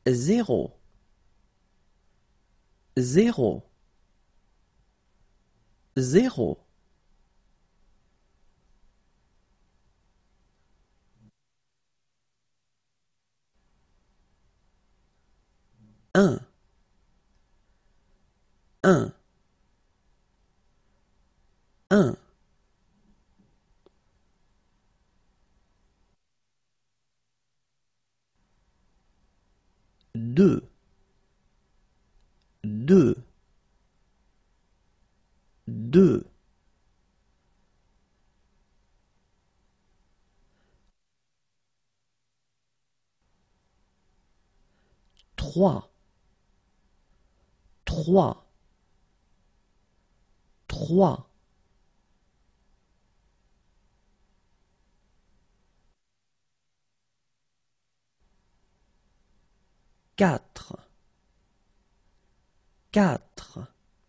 zéro, zéro, zéro, un, un, un, deux, deux, deux, trois, trois, trois, quatre, quatre,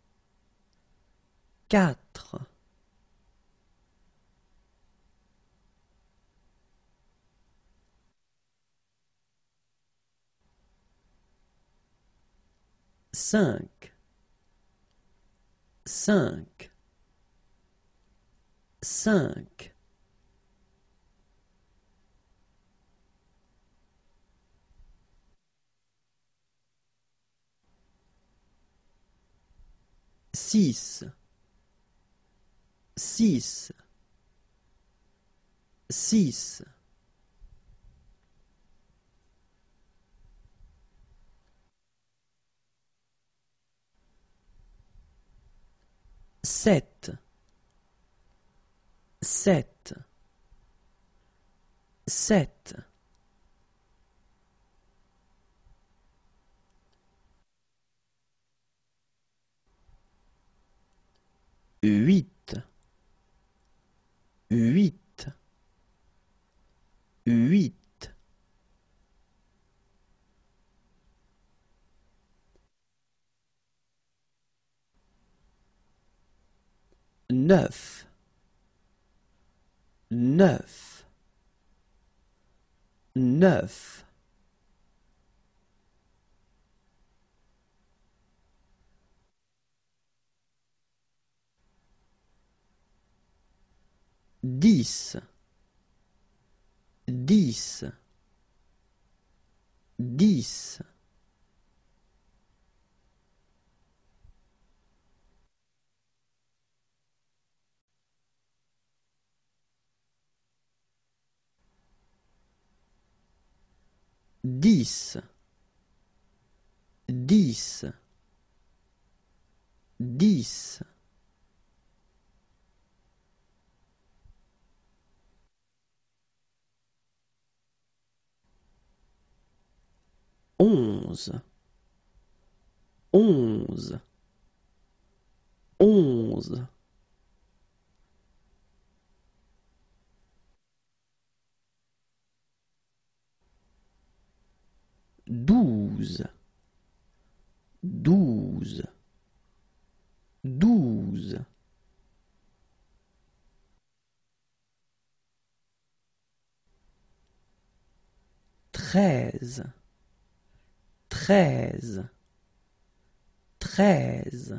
quatre, cinq, cinq, cinq, six, six, six, sept, sept, sept, huit, huit, huit, neuf, neuf, neuf, 10, 10, 10, 10, 10, 10, 11, 11, 11, 12, 12, 12, 13, 13, 13,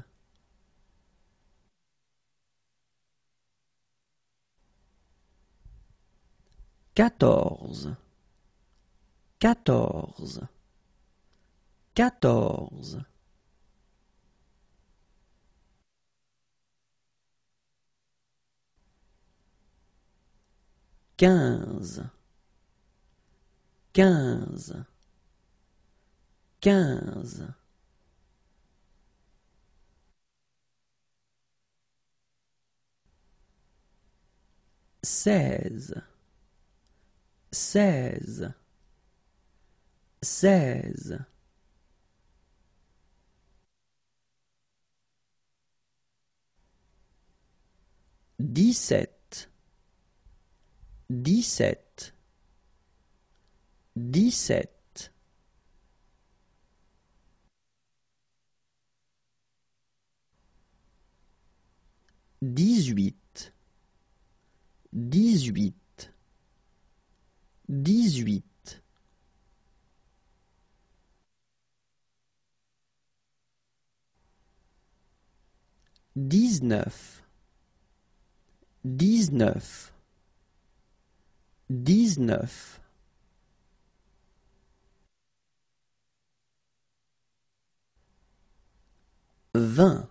14, 14, 14, 15, 15, 15, 16, 16, 16, 17, 17, 17, 18, 18, 18, 19, 19, 19, 20,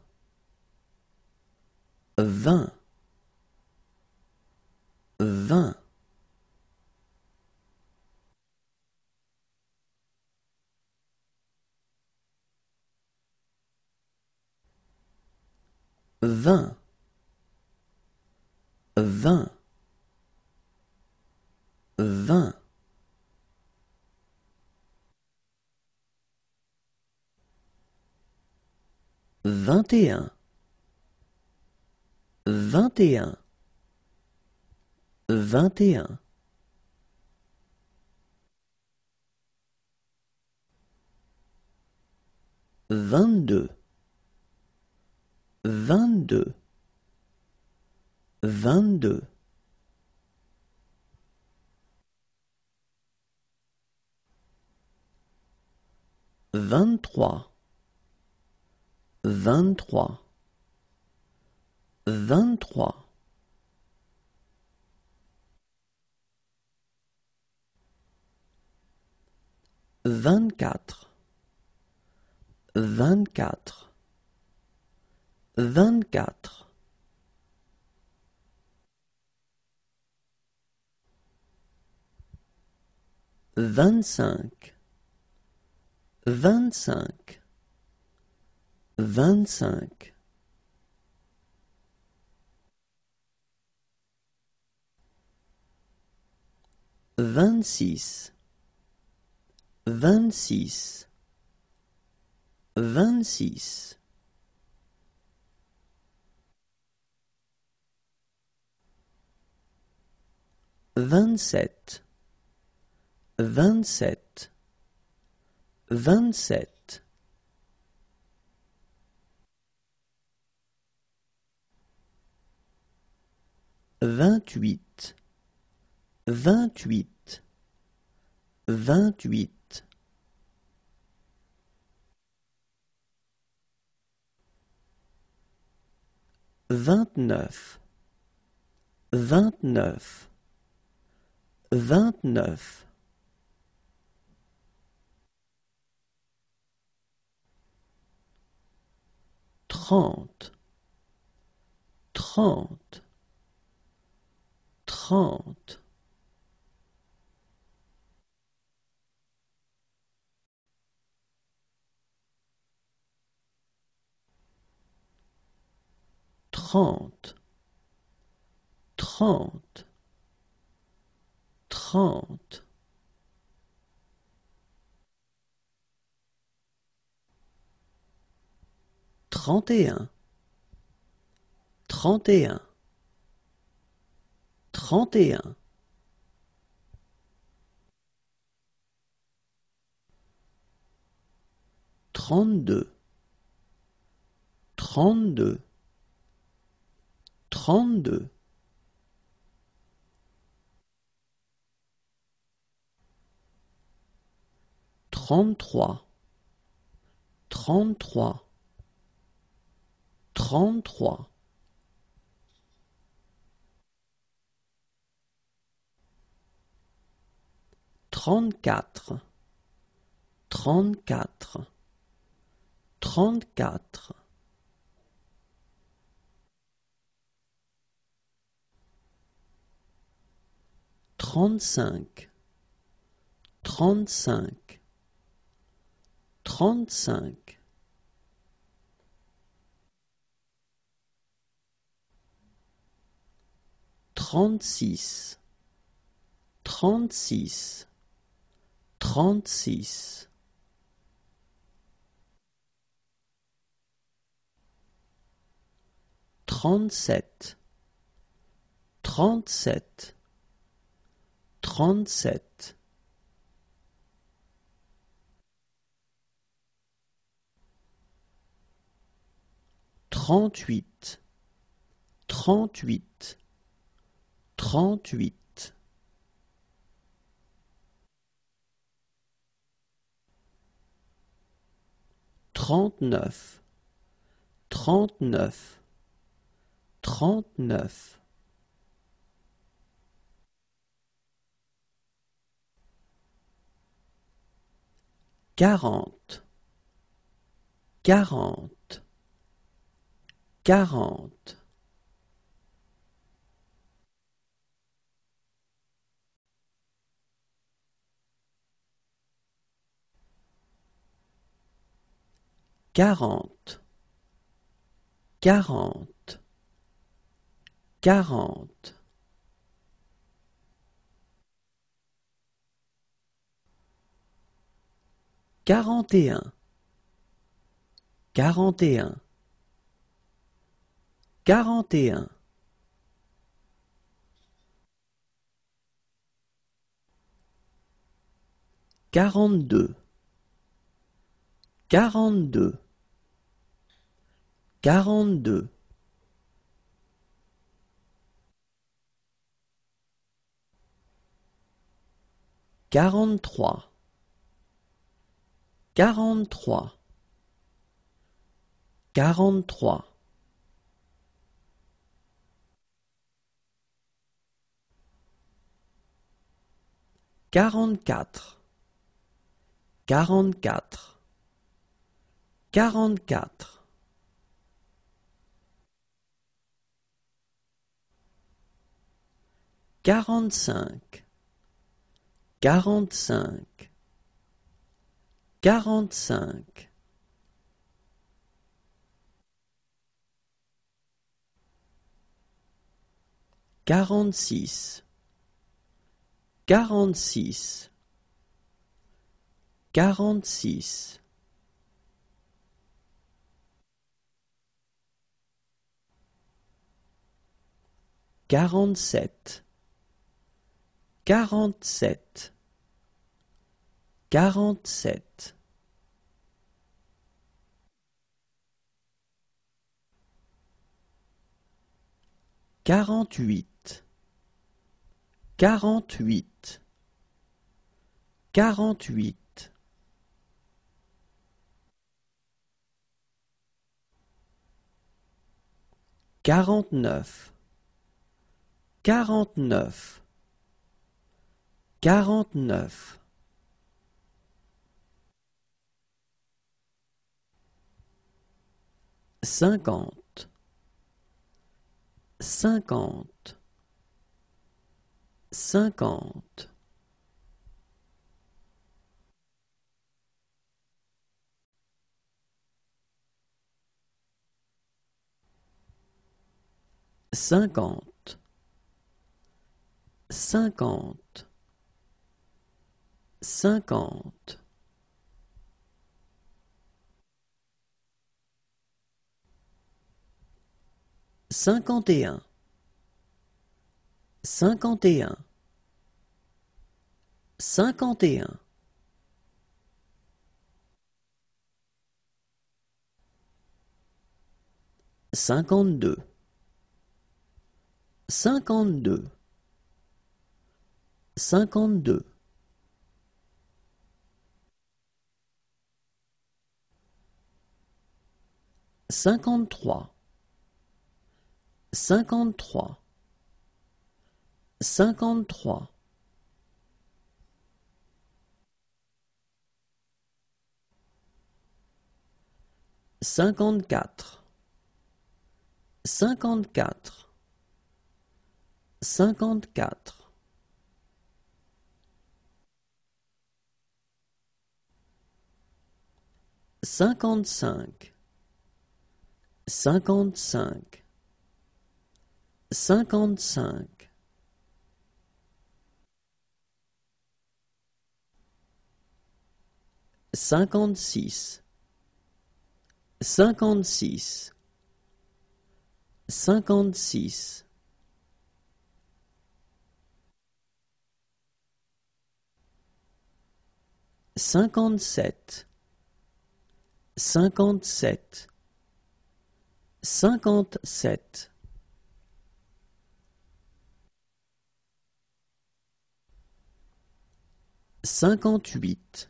20, 20, 20, 20, 20, 21, 21, 21, 22, 22, 22, 23, 23, 23, 24, 24, 24, 25, 25, 25, 26, 26, 26, 27, 27, 27, 28, 28, 28, 29, 29, 29, 30, 30, 30, 30, 30, 30, 31, 31, 31, 32, 32, 32, 33, 33, 33, 34, 34, 34, 35, 35, 35, 36, 36, 36, 37, 37, 37, 38, 38, 38, 39, 39, 39, 40, 40, 40, 40, 40, 40, 41, 41, 41, 42, 42, 42, 43, 43, 43, 44, 44, 44, 45, 45, 45, 46, 46, 46, 47, 47, 47, 48, 48, 48, 49, 49, 49, 50, 50, 50, 50, 50, 50, 51, 51, 51, 52, 52, 52, 53, 53, 53, 54, 54, 54, 55, 55, 55, 56, 56, 56, 57, 57, 57, 58,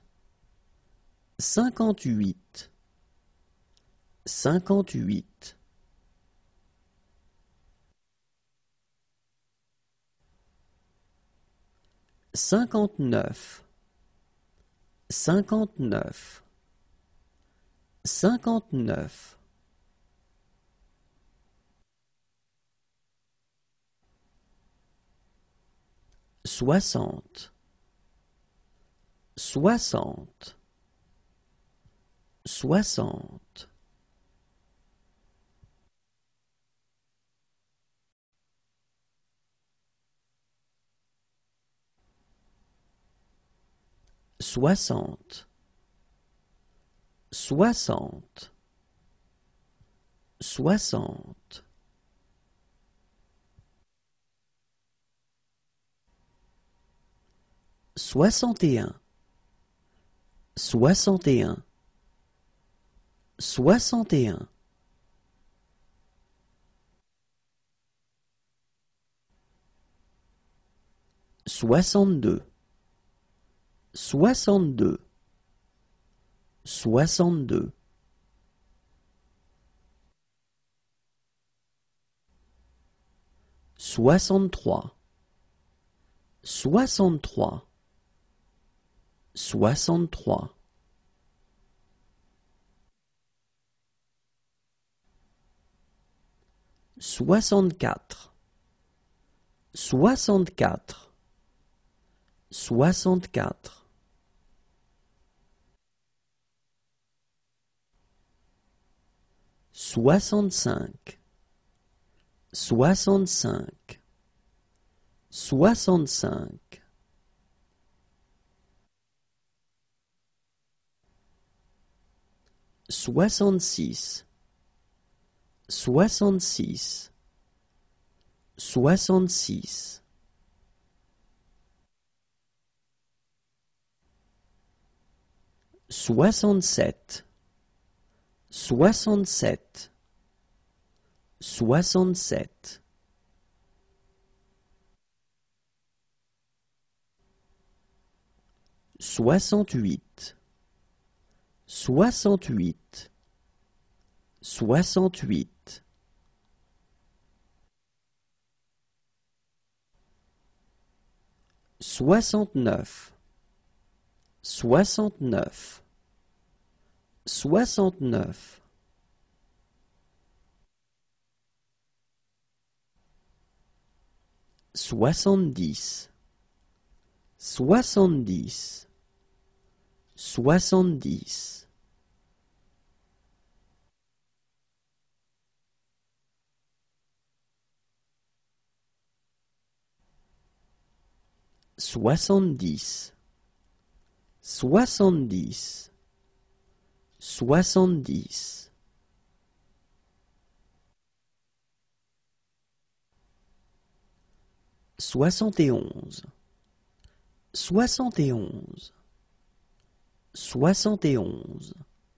58, 58, 59, 59, 59. 60, 60, 60. 60, 60, 60. 61, 61, 61. 62, 62, 62. 63, 63, 63. 64, 64, 64. 65, 65, 65. 66, 66, 66. 67, 67, 67. 68, 68, 68. 69, 69, 69. 70, 70, 70. 70, 70, 70. 71, 71, 71.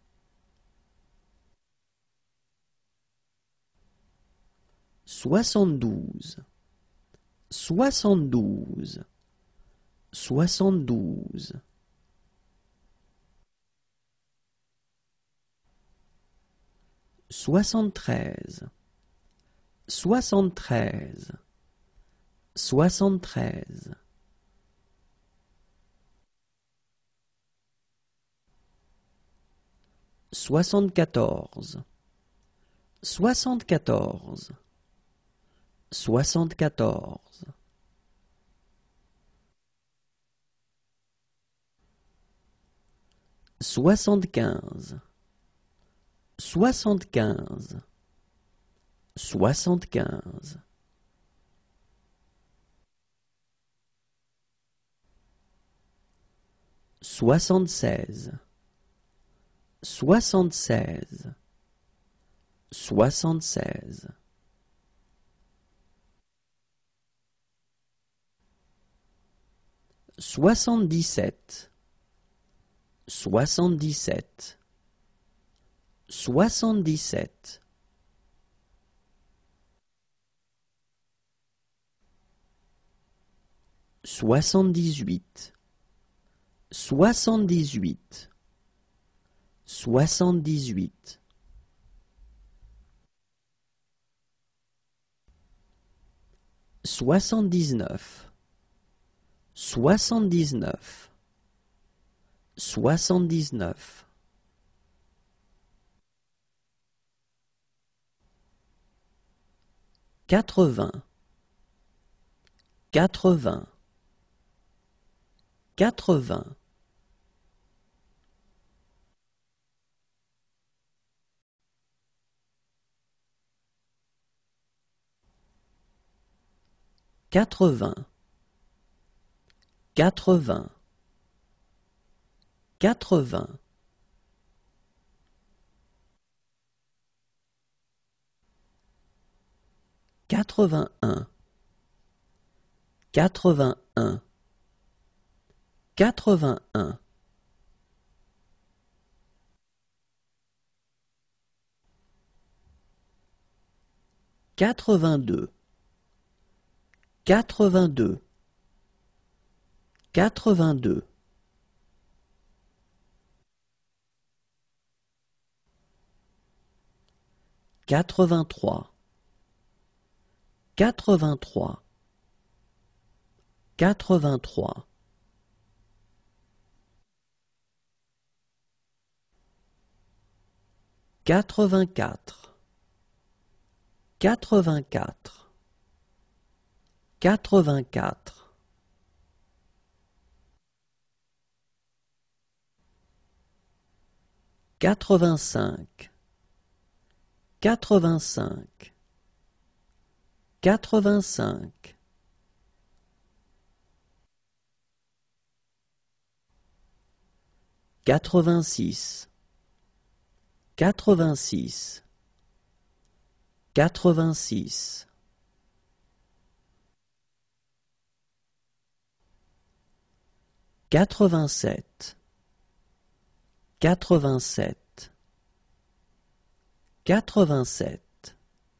72, 72, 72. 73, 73, 73. 74, 74, 74. 75, 75, 75. 76, 76, 76. 77, 77, 77. 78, 78, 78. 79, 79, 79. 80, 80, 80. 80, 80, 80. 81, 81, 81. 82, 82, 82. 83, 83, 83. 84, 84, 84. 85, 85, 85. 86, 86, 86. 87, 87, 87.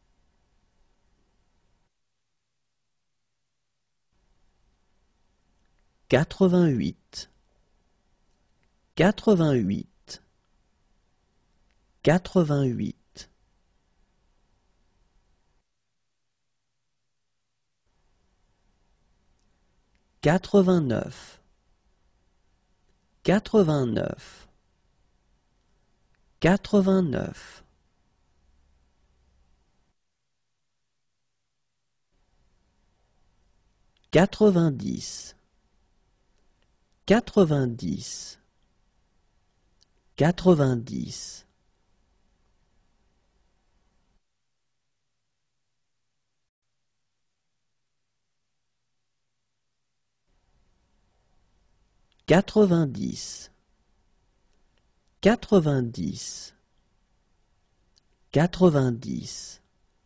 88, 88, 88. 89, 89, 89. 90, 90, 90. 90, 90, 90.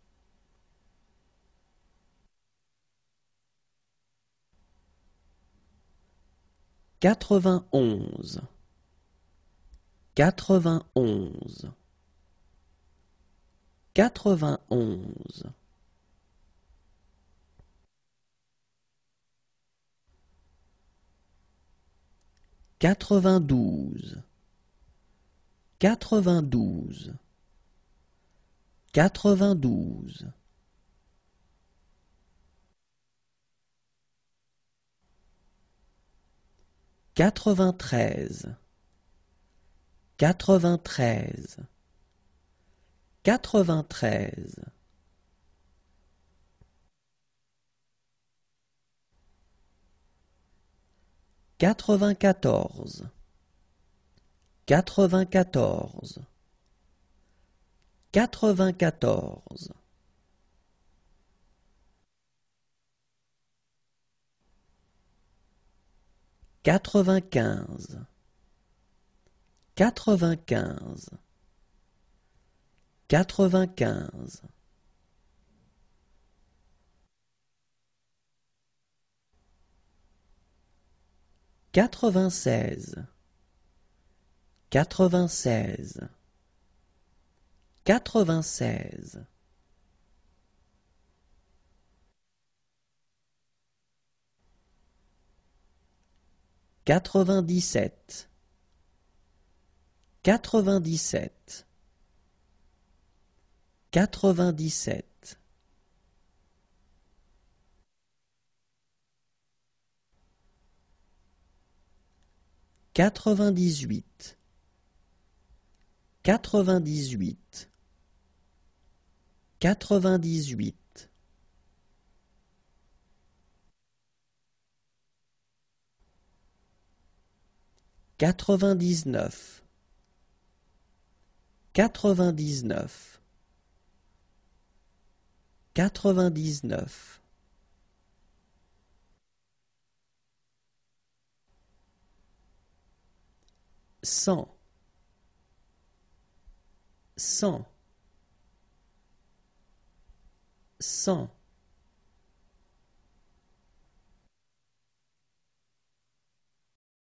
91, 91, 91. 92, 92, 92. 93, 93, 93. 94, 94, 94. 95, 95, 95. 96, 96, 96. 97, 97, 97. 98, 98, 98, 99, 99, 99, 100, 100, 100,